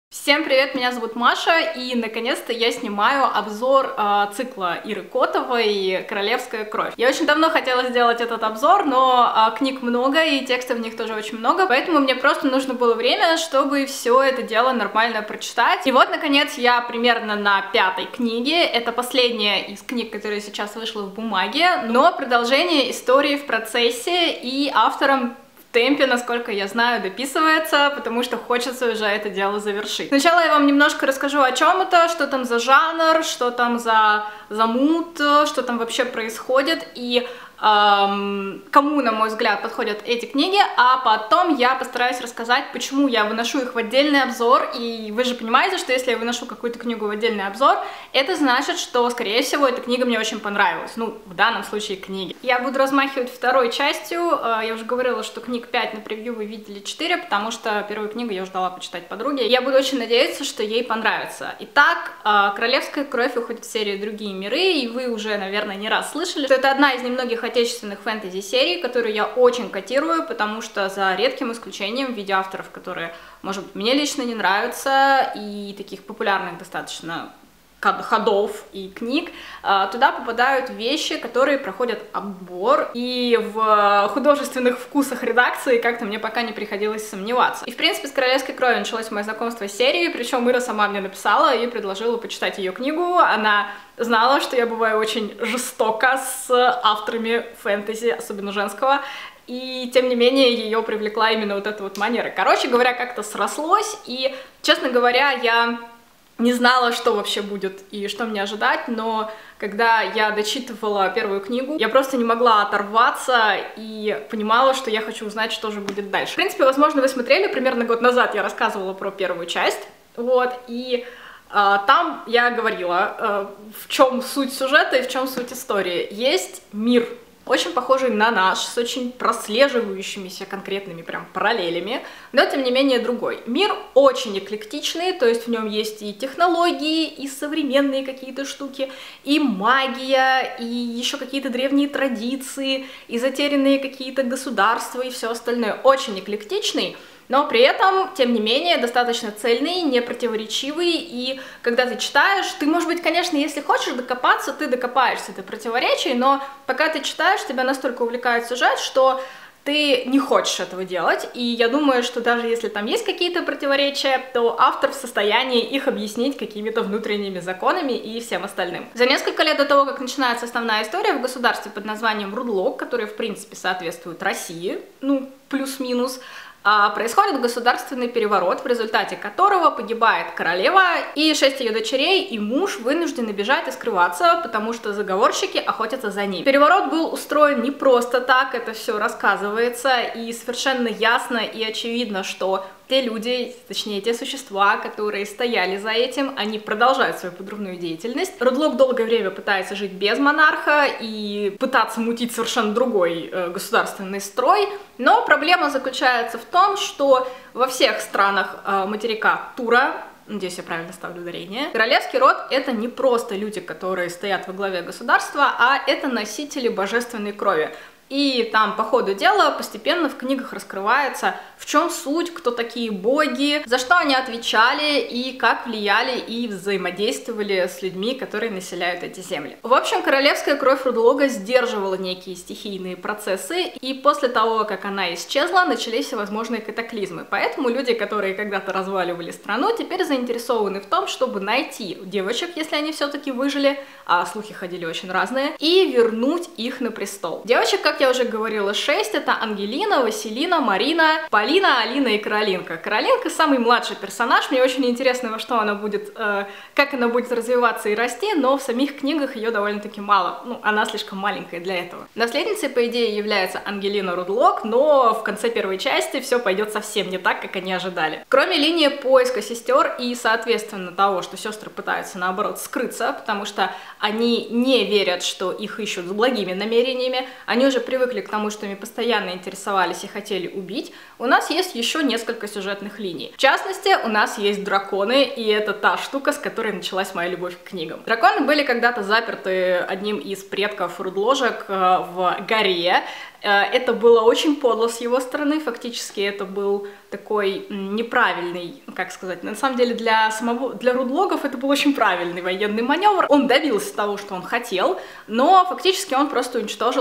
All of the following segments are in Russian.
Всем привет, меня зовут Маша, и наконец-то я снимаю обзор цикла Иры Котовой «Королевская кровь». Я очень давно хотела сделать этот обзор, но книг много, и текстов в них тоже очень много, поэтому мне просто нужно было время, чтобы все это дело нормально прочитать. И вот, наконец, я примерно на 5-й книге. Это последняя из книг, которая сейчас вышла в бумаге, но продолжение истории в процессе, и автором в темпе, насколько я знаю, дописывается, потому что хочется уже это дело завершить. Сначала я вам немножко расскажу, о чем это, что там за жанр, что там за мут, что там вообще происходит, и кому, на мой взгляд, подходят эти книги, а потом я постараюсь рассказать, почему я выношу их в отдельный обзор. И вы же понимаете, что если я выношу какую-то книгу в отдельный обзор, это значит, что, скорее всего, эта книга мне очень понравилась. Ну, в данном случае книги. Я буду размахивать второй частью. Я уже говорила, что книг 5 на превью вы видели 4, потому что первую книгу я ждала почитать подруге. Я буду очень надеяться, что ей понравится. Итак, «Королевская кровь» уходит в серию «Другие миры», и вы уже, наверное, не раз слышали, что это одна из немногих отечественных фэнтези-серий, которую я очень котирую, потому что за редким исключением в виде авторов, которые, может быть, мне лично не нравятся, и таких популярных достаточно ходов и книг, туда попадают вещи, которые проходят отбор, и в художественных вкусах редакции как-то мне пока не приходилось сомневаться. И, в принципе, с «Королевской кровью» началось мое знакомство с серией, причем Ира сама мне написала и предложила почитать ее книгу. Она знала, что я бываю очень жестока с авторами фэнтези, особенно женского, и, тем не менее, ее привлекла именно вот эта вот манера. Короче говоря, как-то срослось, и, честно говоря, я не знала, что вообще будет и что мне ожидать, но когда я дочитывала первую книгу, я просто не могла оторваться и понимала, что я хочу узнать, что же будет дальше. В принципе, возможно, вы смотрели, примерно год назад я рассказывала про первую часть, вот, и там я говорила, в чем суть сюжета и в чем суть истории. Есть мир, очень похожий на наш, с очень прослеживающимися конкретными прям параллелями, но тем не менее другой. Мир очень эклектичный, то есть в нем есть и технологии, и современные какие-то штуки, и магия, и еще какие-то древние традиции, и затерянные какие-то государства и все остальное. Очень эклектичный, но при этом, тем не менее, достаточно цельный, непротиворечивый, и когда ты читаешь, ты, может быть, конечно, если хочешь докопаться, ты докопаешься до противоречий, но пока ты читаешь, тебя настолько увлекает сюжет, что ты не хочешь этого делать, и я думаю, что даже если там есть какие-то противоречия, то автор в состоянии их объяснить какими-то внутренними законами и всем остальным. За несколько лет до того, как начинается основная история, в государстве под названием Рудлок, которое, в принципе, соответствует России, ну, плюс-минус, происходит государственный переворот, в результате которого погибает королева и 6 ее дочерей, и муж вынуждены бежать и скрываться, потому что заговорщики охотятся за ним. Переворот был устроен не просто так, это все рассказывается, и совершенно ясно и очевидно, что те люди, точнее те существа, которые стояли за этим, они продолжают свою подрывную деятельность. Рудлок долгое время пытается жить без монарха и пытаться мутить совершенно другой государственный строй, но проблема заключается в том, что во всех странах материка Тура, надеюсь, я правильно ставлю ударение, королевский род — это не просто люди, которые стоят во главе государства, а это носители божественной крови. И там по ходу дела постепенно в книгах раскрывается, в чем суть, кто такие боги, за что они отвечали и как влияли и взаимодействовали с людьми, которые населяют эти земли. В общем, королевская кровь Рудлога сдерживала некие стихийные процессы, и после того, как она исчезла, начались всевозможные катаклизмы. Поэтому люди, которые когда-то разваливали страну, теперь заинтересованы в том, чтобы найти девочек, если они все-таки выжили, а слухи ходили очень разные, и вернуть их на престол. Девочек, как я уже говорила, 6. Это Ангелина, Василина, Марина, Полина, Алина и Каролинка. Каролинка самый младший персонаж, мне очень интересно, во что она будет, как она будет развиваться и расти, но в самих книгах ее довольно-таки мало, ну, она слишком маленькая для этого. Наследницей, по идее, является Ангелина Рудлок, но в конце первой части все пойдет совсем не так, как они ожидали. Кроме линии поиска сестер и, соответственно, того, что сестры пытаются, наоборот, скрыться, потому что они не верят, что их ищут с благими намерениями, они уже привыкли к тому, что ими постоянно интересовались и хотели убить, у нас есть еще несколько сюжетных линий. В частности, у нас есть драконы, и это та штука, с которой началась моя любовь к книгам. Драконы были когда-то заперты одним из предков Рудложек в горе, Это было очень подло с его стороны, фактически это был такой неправильный, как сказать, на самом деле для рудлогов это был очень правильный военный маневр. Он добился того, что он хотел, но фактически он просто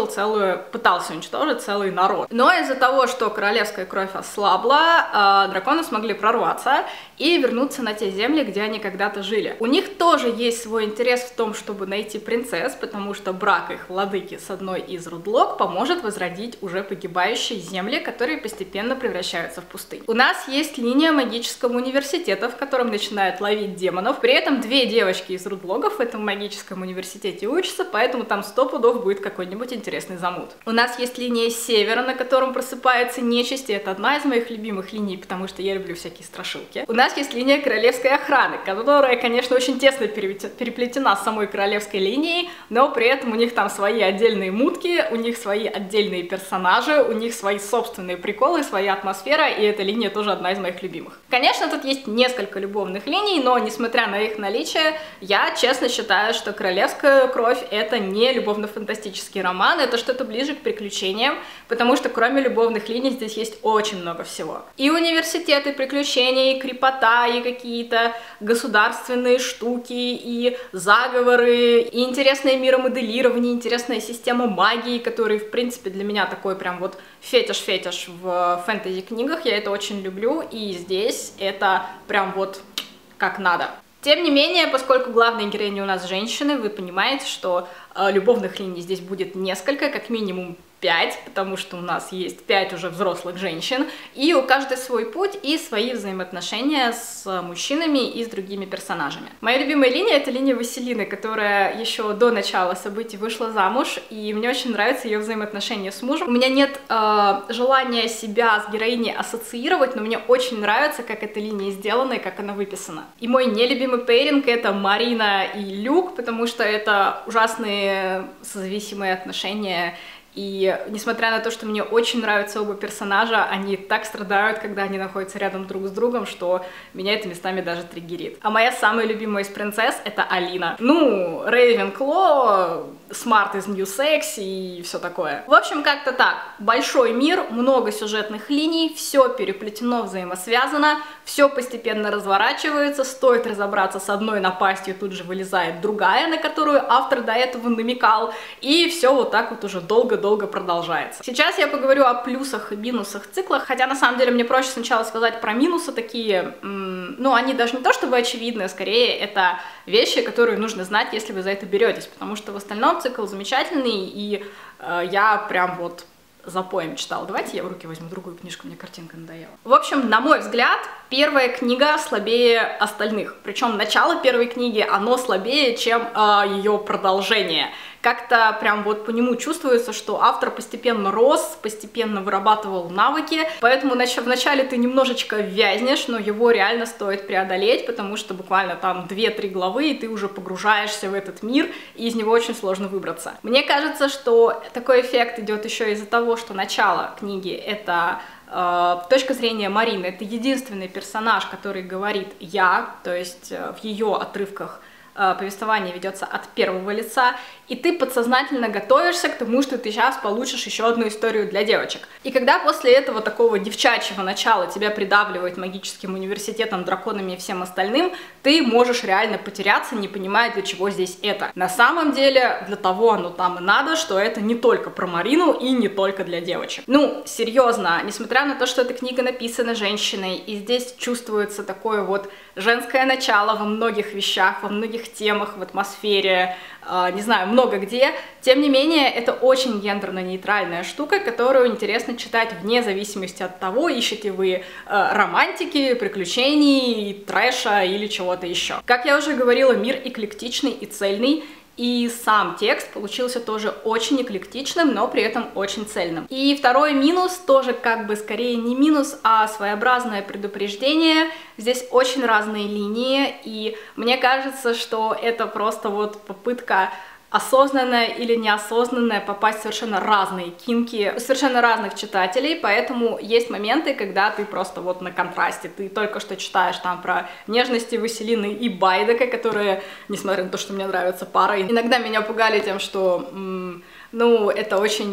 пытался уничтожить целый народ. Но из-за того, что королевская кровь ослабла, драконы смогли прорваться и вернуться на те земли, где они когда-то жили. У них тоже есть свой интерес в том, чтобы найти принцесс, потому что брак их владыки с одной из рудлог поможет возродить уже погибающие земли, которые постепенно превращаются в пустынь. У нас есть линия магического университета, в котором начинают ловить демонов. При этом две девочки из рудлогов в этом магическом университете учатся, поэтому там 100 пудов будет какой-нибудь интересный замут. У нас есть линия севера, на котором просыпается нечисть, и это одна из моих любимых линий, потому что я люблю всякие страшилки. У нас есть линия королевской охраны, которая, конечно, очень тесно переплетена с самой королевской линией, но при этом у них там свои отдельные мутки, у них свои отдельные персонажи, у них свои собственные приколы, своя атмосфера, и эта линия тоже одна из моих любимых. Конечно, тут есть несколько любовных линий, но несмотря на их наличие, я честно считаю, что «Королевская кровь» — это не любовно-фантастический роман, это что-то ближе к приключениям, потому что кроме любовных линий здесь есть очень много всего. И университет, и приключения, и крепота, и какие-то государственные штуки, и заговоры, и интересное миромоделирование, интересная система магии, который, в принципе, для меня такой прям вот фетиш-фетиш в фэнтези-книгах, я это очень люблю, и здесь это прям вот как надо. Тем не менее, поскольку главные героини у нас женщины, вы понимаете, что любовных линий здесь будет несколько, как минимум 5, потому что у нас есть 5 уже взрослых женщин, и у каждой свой путь и свои взаимоотношения с мужчинами и с другими персонажами. Моя любимая линия — это линия Василины, которая еще до начала событий вышла замуж, и мне очень нравятся ее взаимоотношения с мужем. У меня нет желания себя с героиней ассоциировать, но мне очень нравится, как эта линия сделана и как она выписана. И мой нелюбимый пейринг — это Марина и Люк, потому что это ужасные созависимые отношения. И несмотря на то, что мне очень нравятся оба персонажа, они так страдают, когда они находятся рядом друг с другом, что меня это местами даже триггерит. А моя самая любимая из принцесс — это Алина. Ну, Рейвенкло, Смарт из New Sex и все такое. В общем, как-то так. Большой мир, много сюжетных линий, все переплетено, взаимосвязано, все постепенно разворачивается, стоит разобраться с одной напастью, тут же вылезает другая, на которую автор до этого намекал, и все вот так вот уже долго-долго продолжается. Сейчас я поговорю о плюсах и минусах цикла, хотя на самом деле мне проще сначала сказать про минусы такие, ну, они даже не то чтобы очевидны, скорее это вещи, которые нужно знать, если вы за это беретесь, потому что в остальном цикл замечательный, и я прям вот запоем читала. Давайте я в руки возьму другую книжку, мне картинка надоела. В общем, на мой взгляд, первая книга слабее остальных, причем начало первой книги, оно слабее, чем ее продолжение. Как-то прям вот по нему чувствуется, что автор постепенно рос, постепенно вырабатывал навыки, поэтому вначале ты немножечко вязнешь, но его реально стоит преодолеть, потому что буквально там 2-3 главы, и ты уже погружаешься в этот мир, и из него очень сложно выбраться. Мне кажется, что такой эффект идет еще из-за того, что начало книги — это точка зрения Марины, это единственный персонаж, который говорит «я», то есть в ее отрывках повествование ведется от первого лица, и ты подсознательно готовишься к тому, что ты сейчас получишь еще одну историю для девочек. И когда после этого такого девчачьего начала тебя придавливает магическим университетом, драконами и всем остальным, ты можешь реально потеряться, не понимая, для чего здесь это. На самом деле, для того оно там и надо, что это не только про Марину и не только для девочек. Ну, серьезно, несмотря на то, что эта книга написана женщиной, и здесь чувствуется такое вот женское начало во многих вещах, во многих темах, в атмосфере, не знаю, много где. Тем не менее, это очень гендерно-нейтральная штука, которую интересно читать вне зависимости от того, ищете вы романтики, приключений, трэша или чего-то еще. Как я уже говорила, мир эклектичный и цельный, и сам текст получился тоже очень эклектичным, но при этом очень цельным. И второй минус, тоже как бы скорее не минус, а своеобразное предупреждение. Здесь очень разные линии, и мне кажется, что это просто вот попытка осознанная или неосознанная попасть в совершенно разные кинки, совершенно разных читателей, поэтому есть моменты, когда ты просто вот на контрасте, ты только что читаешь там про нежности Василины и Байдека, которые, несмотря на то, что мне нравится пара, иногда меня пугали тем, что, ну, это очень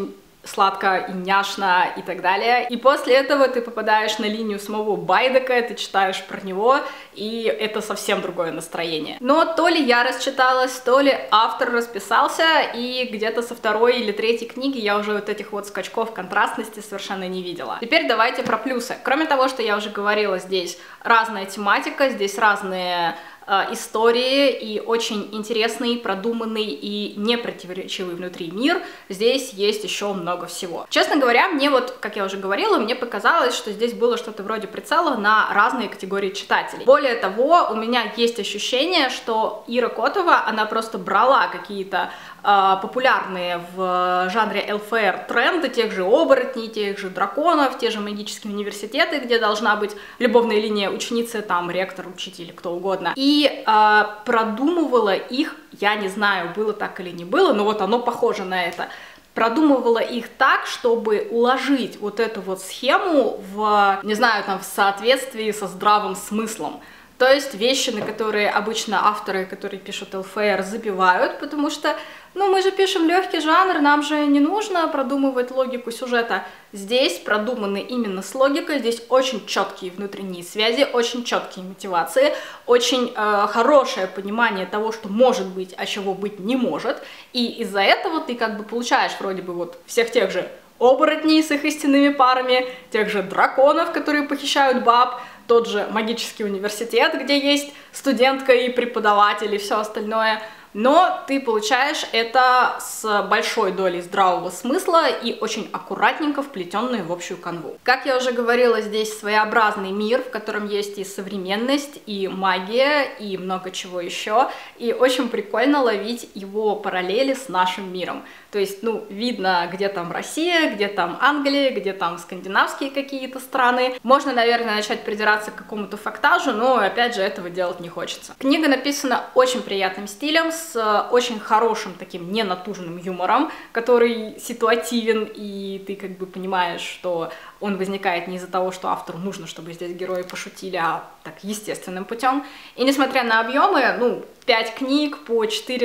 сладко и няшно и так далее. И после этого ты попадаешь на линию самого Байдека, ты читаешь про него, и это совсем другое настроение. Но то ли я расчиталась, то ли автор расписался, и где-то со второй или третьей книги я уже вот этих вот скачков контрастности совершенно не видела. Теперь давайте про плюсы. Кроме того, что я уже говорила, здесь разная тематика, здесь разные истории и очень интересный, продуманный и непротиворечивый внутри мир. Здесь есть еще много всего. Честно говоря, мне вот, как я уже говорила, мне показалось, что здесь было что-то вроде прицела на разные категории читателей. Более того, у меня есть ощущение, что Ира Котова, она просто брала какие-то популярные в жанре ЛФР тренды, тех же оборотней, тех же драконов, те же магические университеты, где должна быть любовная линия ученицы, там, ректор, учитель, кто угодно, и продумывала их, я не знаю, было так или не было, но вот оно похоже на это, продумывала их так, чтобы уложить вот эту вот схему в, не знаю, там, в соответствии со здравым смыслом. То есть вещи, на которые обычно авторы, которые пишут ЛФР, забивают, потому что, ну, мы же пишем легкий жанр, нам же не нужно продумывать логику сюжета. Здесь продуманы именно с логикой, здесь очень четкие внутренние связи, очень четкие мотивации, очень хорошее понимание того, что может быть, а чего быть не может. И из-за этого ты как бы получаешь вроде бы вот всех тех же оборотней с их истинными парами, тех же драконов, которые похищают баб, тот же магический университет, где есть студентка и преподаватель и все остальное, но ты получаешь это с большой долей здравого смысла и очень аккуратненько вплетенную в общую канву. Как я уже говорила, здесь своеобразный мир, в котором есть и современность, и магия, и много чего еще, и очень прикольно ловить его параллели с нашим миром. То есть, ну, видно, где там Россия, где там Англия, где там скандинавские какие-то страны. Можно, наверное, начать придираться к какому-то фактажу, но, опять же, этого делать не хочется. Книга написана очень приятным стилем, с очень хорошим таким ненатужным юмором, который ситуативен, и ты как бы понимаешь, что он возникает не из-за того, что автору нужно, чтобы здесь герои пошутили, а так естественным путем. И несмотря на объемы, ну, 5 книг по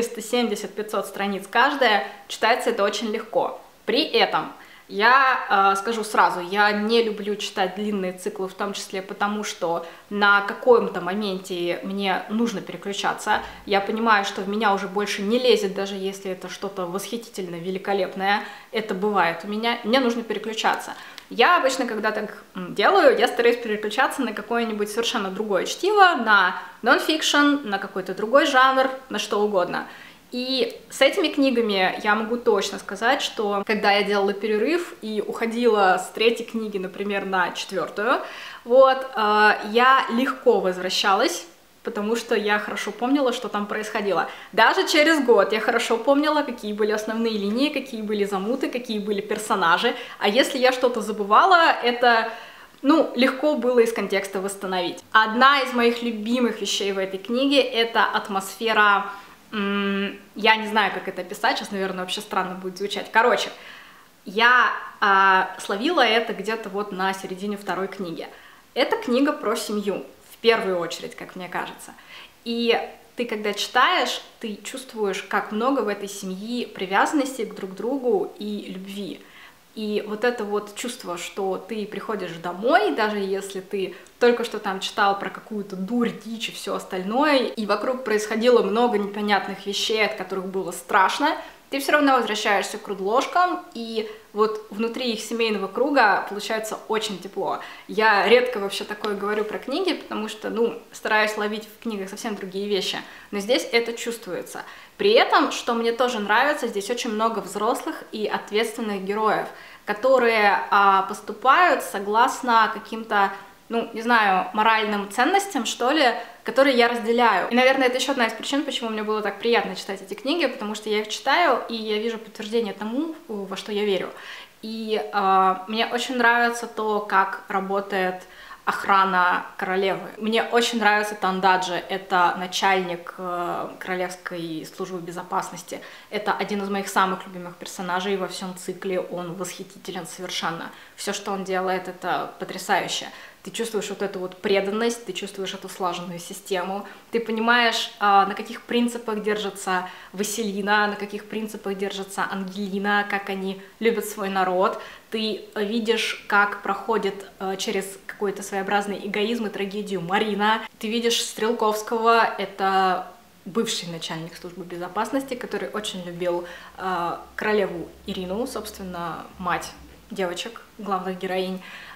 470-500 страниц каждая, читается это очень легко. При этом я скажу сразу, я не люблю читать длинные циклы, в том числе потому, что на каком-то моменте мне нужно переключаться. Я понимаю, что в меня уже больше не лезет, даже если это что-то восхитительно великолепное. Это бывает у меня, мне нужно переключаться. Я обычно, когда так делаю, я стараюсь переключаться на какое-нибудь совершенно другое чтиво, на нон-фикшн, на какой-то другой жанр, на что угодно. И с этими книгами я могу точно сказать, что когда я делала перерыв и уходила с 3-й книги, например, на 4-ю, вот, я легко возвращалась, потому что я хорошо помнила, что там происходило. Даже через год я хорошо помнила, какие были основные линии, какие были замуты, какие были персонажи. А если я что-то забывала, это, ну, легко было из контекста восстановить. Одна из моих любимых вещей в этой книге — это атмосфера... Я не знаю, как это описать, сейчас, наверное, вообще странно будет звучать. Короче, я словила это где-то вот на середине 2-й книги. Это книга про семью, в первую очередь, как мне кажется. И ты, когда читаешь, ты чувствуешь, как много в этой семье привязанности друг к другу и любви. И вот это вот чувство, что ты приходишь домой, даже если ты только что там читал про какую-то дурь, дичь и все остальное, и вокруг происходило много непонятных вещей, от которых было страшно, ты все равно возвращаешься к рудложкам, и вот внутри их семейного круга получается очень тепло. Я редко вообще такое говорю про книги, потому что, ну, стараюсь ловить в книгах совсем другие вещи, но здесь это чувствуется. При этом, что мне тоже нравится, здесь очень много взрослых и ответственных героев, которые поступают согласно каким-то, ну, не знаю, моральным ценностям, что ли, которые я разделяю. И, наверное, это еще одна из причин, почему мне было так приятно читать эти книги, потому что я их читаю, и я вижу подтверждение тому, во что я верю. И мне очень нравится то, как работает охрана королевы. Мне очень нравится Тандаджи, это начальник Королевской службы безопасности. Это один из моих самых любимых персонажей во всем цикле, он восхитителен совершенно. Все, что он делает, это потрясающе. ты чувствуешь вот эту вот преданность, ты чувствуешь эту слаженную систему, ты понимаешь, на каких принципах держится Василина, на каких принципах держится Ангелина, как они любят свой народ, ты видишь, как проходит через какой-то своеобразный эгоизм и трагедию Марина, ты видишь Стрелковского, это бывший начальник службы безопасности, который очень любил королеву Ирину, собственно, мать девочек, главных героинь,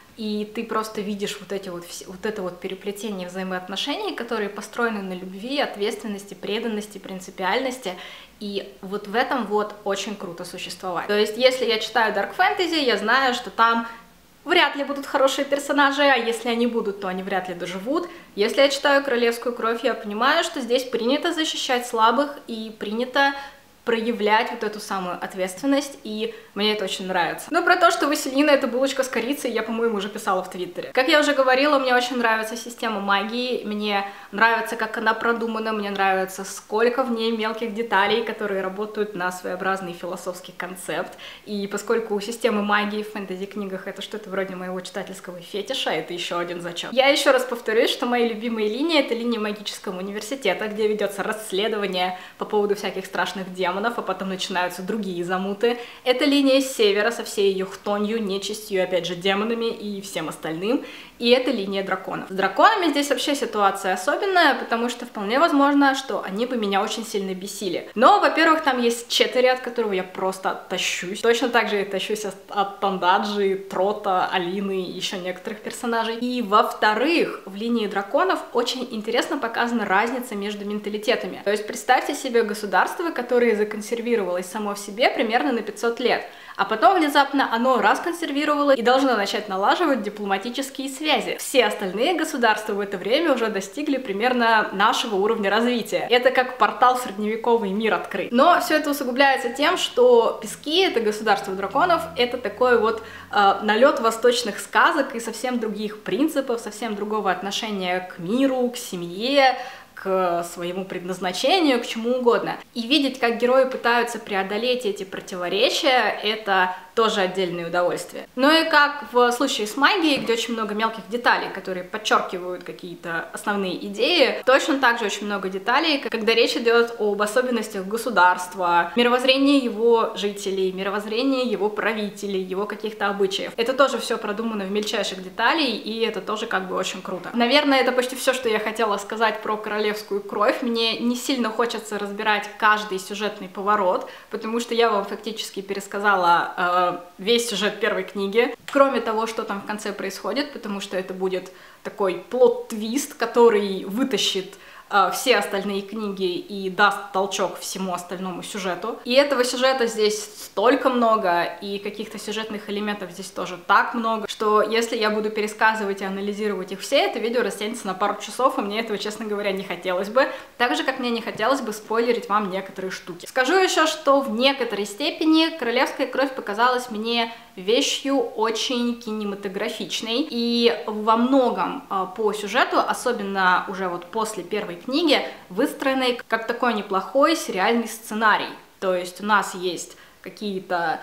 и ты просто видишь вот это вот переплетение взаимоотношений, которые построены на любви, ответственности, преданности, принципиальности, и вот в этом вот очень круто существовать. То есть, если я читаю Dark Fantasy, я знаю, что там вряд ли будут хорошие персонажи, а если они будут, то они вряд ли доживут. Если я читаю «Королевскую кровь», я понимаю, что здесь принято защищать слабых и принято проявлять вот эту самую ответственность, и мне это очень нравится. Но про то, что Василина — это булочка с корицей, я, по-моему, уже писала в Твиттере. Как я уже говорила, мне очень нравится система магии, мне нравится, как она продумана, мне нравится, сколько в ней мелких деталей, которые работают на своеобразный философский концепт, и поскольку у системы магии в фэнтези-книгах это что-то вроде моего читательского фетиша, это еще один зачет. Я еще раз повторюсь, что мои любимые линии — это линии магического университета, где ведется расследование по поводу всяких страшных демонов, а потом начинаются другие замуты. Это линия с севера со всей ее хтонью, нечистью, опять же, демонами и всем остальным. И это линия драконов. С драконами здесь вообще ситуация особенная, потому что вполне возможно, что они бы меня очень сильно бесили. Но, во-первых, там есть Четтери, от которого я просто тащусь. Точно так же я тащусь от Тандаджи, Трота, Алины и еще некоторых персонажей. И, во-вторых, в линии драконов очень интересно показана разница между менталитетами. То есть представьте себе государство, которое законсервировалось само в себе примерно на 500 лет. А потом внезапно оно расконсервировало и должно начать налаживать дипломатические связи. Все остальные государства в это время уже достигли примерно нашего уровня развития. Это как портал в средневековый мир открыть. Но все это усугубляется тем, что Пески, это государство драконов, это такой вот налет восточных сказок и совсем других принципов, совсем другого отношения к миру, к семье, к своему предназначению, к чему угодно. И видеть, как герои пытаются преодолеть эти противоречия, это тоже отдельное удовольствие. Ну и как в случае с магией, где очень много мелких деталей, которые подчеркивают какие-то основные идеи, точно так же очень много деталей, когда речь идет об особенностях государства, мировоззрении его жителей, мировоззрении его правителей, его каких-то обычаев. Это тоже все продумано в мельчайших деталей, и это тоже как бы очень круто. Наверное, это почти все, что я хотела сказать про «Королевскую кровь». Мне не сильно хочется разбирать каждый сюжетный поворот, потому что я вам фактически пересказала весь сюжет первой книги, кроме того, что там в конце происходит, потому что это будет такой плот-твист, который вытащит все остальные книги и даст толчок всему остальному сюжету. И этого сюжета здесь столько много, и каких-то сюжетных элементов здесь тоже так много, что если я буду пересказывать и анализировать их все, это видео растянется на пару часов, и мне этого, честно говоря, не хотелось бы. Так же, как мне не хотелось бы спойлерить вам некоторые штуки. Скажу еще, что в некоторой степени «Королевская кровь» показалась мне вещью очень кинематографичной, и во многом по сюжету, особенно уже вот после первой книги, выстроенной как такой неплохой сериальный сценарий. То есть у нас есть какие-то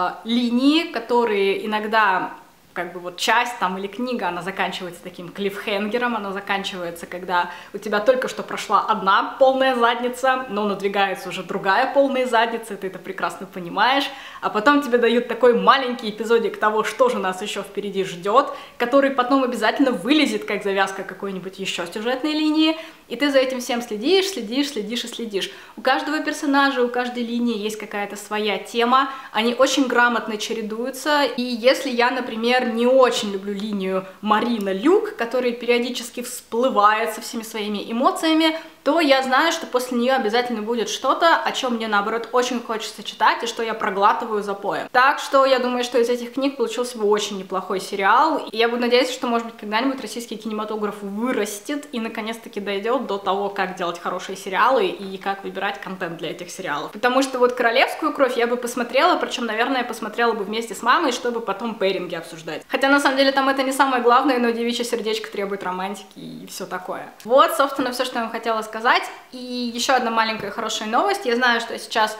линии, которые иногда как бы вот часть там или книга, она заканчивается таким клиффхенгером, она заканчивается, когда у тебя только что прошла одна полная задница, но надвигается уже другая полная задница, ты это прекрасно понимаешь, а потом тебе дают такой маленький эпизодик того, что же нас еще впереди ждет, который потом обязательно вылезет как завязка какой-нибудь еще сюжетной линии, и ты за этим всем следишь. У каждого персонажа, у каждой линии есть какая-то своя тема, они очень грамотно чередуются, и если я, например, не очень люблю линию Марина-Люк, которая периодически всплывает со всеми своими эмоциями, то я знаю, что после нее обязательно будет что-то, о чем мне, наоборот, очень хочется читать, и что я проглатываю запоем. Так что я думаю, что из этих книг получился бы очень неплохой сериал, и я буду надеяться, что, может быть, когда-нибудь российский кинематограф вырастет и, наконец-таки, дойдет до того, как делать хорошие сериалы и как выбирать контент для этих сериалов. Потому что вот «Королевскую кровь» я бы посмотрела, причем, наверное, посмотрела бы вместе с мамой, чтобы потом пейринги обсуждать. Хотя, на самом деле, там это не самое главное, но девичье сердечко требует романтики и все такое. Вот, собственно, все, что я вам хотела сказать. И еще одна маленькая хорошая новость. Я знаю, что сейчас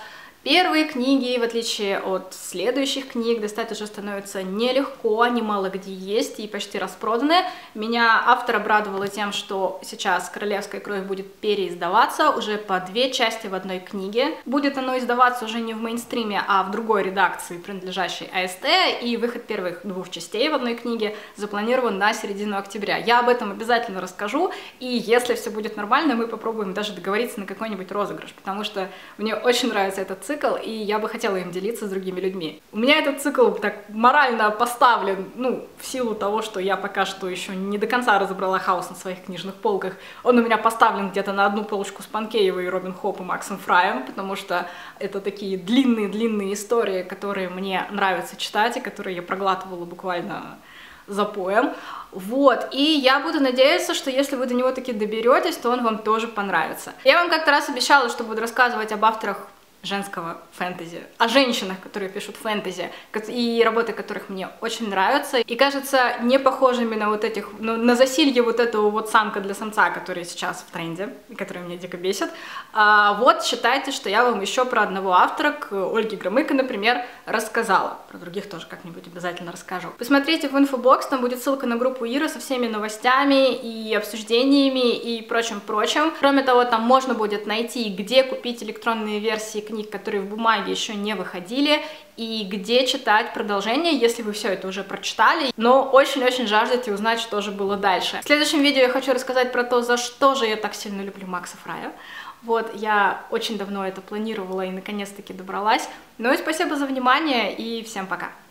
Первые книги, в отличие от следующих книг, достать уже становится нелегко, они мало где есть и почти распроданы. Меня автор обрадовала тем, что сейчас «Королевская кровь» будет переиздаваться уже по 2 части в одной книге. Будет оно издаваться уже не в мейнстриме, а в другой редакции, принадлежащей АСТ, и выход первых 2 частей в одной книге запланирован на середину октября. Я об этом обязательно расскажу, и если все будет нормально, мы попробуем даже договориться на какой-нибудь розыгрыш, потому что мне очень нравится этот цикл, и я бы хотела им делиться с другими людьми. У меня этот цикл так морально поставлен, ну, в силу того, что я пока что еще не до конца разобрала хаос на своих книжных полках. Он у меня поставлен где-то на одну полочку с Панкеевой, Робин Хоп и Максом Фраем, потому что это такие длинные-длинные истории, которые мне нравится читать и которые я проглатывала буквально запоем. Вот, и я буду надеяться, что если вы до него таки доберетесь, то он вам тоже понравится. Я вам как-то раз обещала, что буду рассказывать об авторах женского фэнтези, о женщинах, которые пишут фэнтези, и работы которых мне очень нравятся, и кажется не похожими на вот этих, на засилье вот этого вот самка для самца, который сейчас в тренде, и который меня дико бесит. Вот, считайте, что я вам еще про одного автора, к Ольге Громыко, например, рассказала. Про других тоже как-нибудь обязательно расскажу. Посмотрите в инфобокс, там будет ссылка на группу Иры со всеми новостями и обсуждениями и прочим-прочим. Кроме того, там можно будет найти, где купить электронные версии книг, которые в бумаге еще не выходили, и где читать продолжение, если вы все это уже прочитали, но очень-очень жаждете узнать, что же было дальше. В следующем видео я хочу рассказать про то, за что же я так сильно люблю Макса Фрая. Вот, я очень давно это планировала и наконец-таки добралась. Ну и спасибо за внимание, и всем пока!